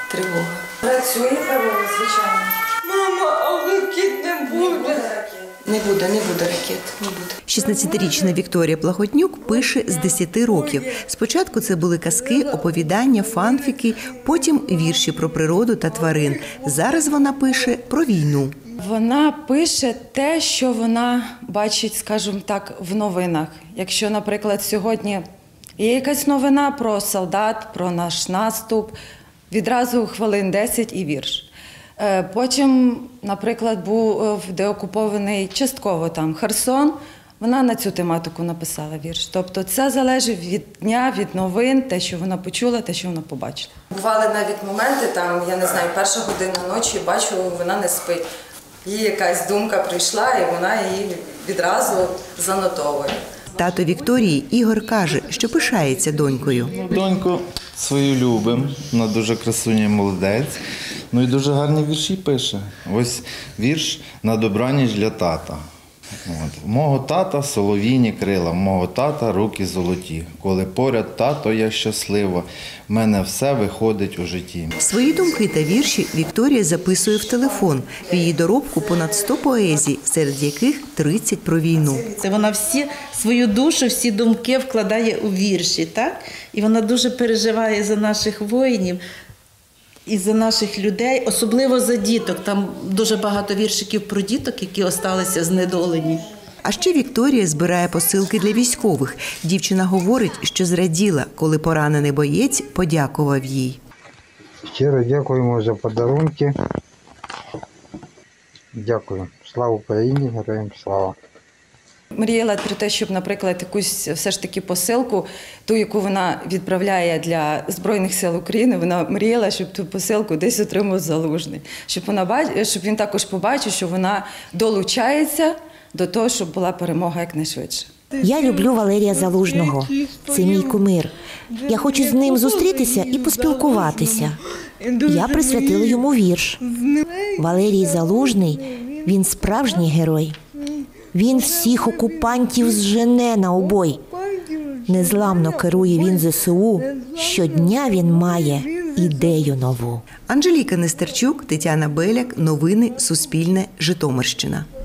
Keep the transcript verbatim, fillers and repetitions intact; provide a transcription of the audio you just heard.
Тривога. Працює тривога, звичайно. Мама, а ракет не буде. Не буде, не буде ракет, не буде. шістнадцятирічна Вікторія Плахотнюк пише з десяти років. Спочатку це були казки, оповідання, фанфіки, потім вірші про природу та тварин. Зараз вона пише про війну. Вона пише те, що вона бачить, скажімо так, в новинах. Якщо, наприклад, сьогодні є якась новина про солдат, про наш наступ, відразу хвилин десять і вірш. Потім, наприклад, був деокупований частково там Херсон, вона на цю тематику написала вірш. Тобто це залежить від дня, від новин, те, що вона почула, те, що вона побачила. Бували навіть моменти, там, я не знаю, перша година ночі, бачу, вона не спить. Їй якась думка прийшла, і вона її відразу занотовує. Тато Вікторії Ігор каже, що пишається донькою. Доньку свою любимо, вона дуже красуня, молодець. Ну і дуже гарні вірші пише. Ось вірш «На добраніч для тата». От. Мого тата солов'їні крила, мого тата руки золоті. Коли поряд тато, я щаслива, в мене все виходить у житті. Свої думки та вірші Вікторія записує в телефон. В її доробку понад сто поезій, серед яких тридцять про війну. Вона всі свою душу, всі думки вкладає у вірші, так? І вона дуже переживає за наших воїнів і за наших людей, особливо за діток. Там дуже багато віршиків про діток, які залишилися знедолені. А ще Вікторія збирає посилки для військових. Дівчина говорить, що зраділа, коли поранений боєць подякував їй. Щиро дякуємо за подарунки. Дякую. Слава Україні, героям слава. Мріяла про те, щоб, наприклад, якусь все ж таки посилку, ту, яку вона відправляє для Збройних сил України, вона мріяла, щоб ту посилку десь отримав Залужний. Щоб, вона, щоб він також побачив, що вона долучається до того, щоб була перемога якнайшвидше. Я люблю Валерія Залужного. Це мій кумир. Я хочу з ним зустрітися і поспілкуватися. Я присвятила йому вірш. Валерій Залужний – він справжній герой. Він всіх окупантів зжене на обой. Незламно керує він зе се у, щодня він має ідею нову. Анжеліка Нестерчук, Тетяна Беляк, новини Суспільне, Житомирщина.